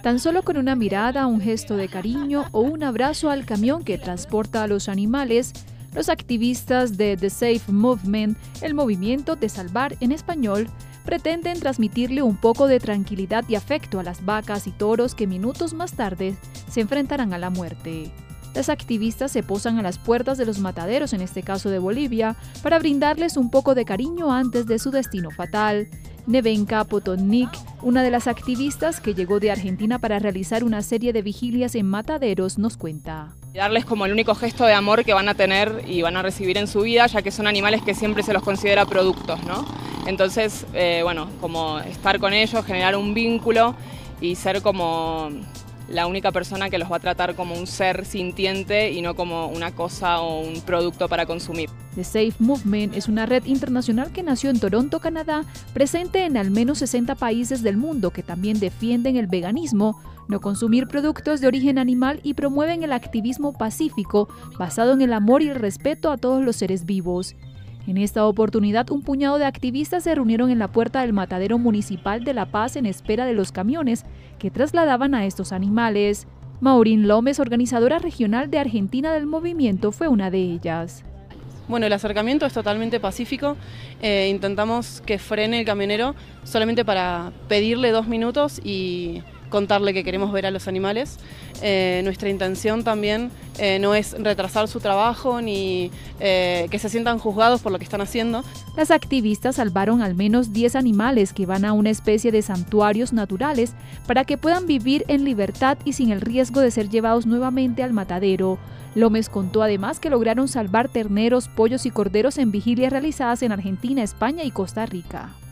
Tan solo con una mirada, un gesto de cariño o un abrazo al camión que transporta a los animales, los activistas de The Safe Movement, el movimiento de salvar en español, pretenden transmitirle un poco de tranquilidad y afecto a las vacas y toros que minutos más tarde se enfrentarán a la muerte. Las activistas se posan a las puertas de los mataderos, en este caso de Bolivia, para brindarles un poco de cariño antes de su destino fatal. Nevenka Potocnik, una de las activistas que llegó de Argentina para realizar una serie de vigilias en mataderos, nos cuenta. Darles como el único gesto de amor que van a tener y van a recibir en su vida, ya que son animales que siempre se los considera productos, ¿no? Entonces, bueno, como estar con ellos, generar un vínculo y ser como la única persona que los va a tratar como un ser sintiente y no como una cosa o un producto para consumir. The Safe Movement es una red internacional que nació en Toronto, Canadá, presente en al menos 60 países del mundo que también defienden el veganismo, no consumir productos de origen animal y promueven el activismo pacífico basado en el amor y el respeto a todos los seres vivos. En esta oportunidad, un puñado de activistas se reunieron en la puerta del matadero municipal de La Paz en espera de los camiones que trasladaban a estos animales. Maureen Lómez, organizadora regional de Argentina del movimiento, fue una de ellas. Bueno, el acercamiento es totalmente pacífico. Intentamos que frene el camionero solamente para pedirle 2 minutos y contarle que queremos ver a los animales. Nuestra intención también no es retrasar su trabajo ni que se sientan juzgados por lo que están haciendo. Las activistas salvaron al menos 10 animales que van a una especie de santuarios naturales para que puedan vivir en libertad y sin el riesgo de ser llevados nuevamente al matadero. Lómez contó además que lograron salvar terneros, pollos y corderos en vigilias realizadas en Argentina, España y Costa Rica.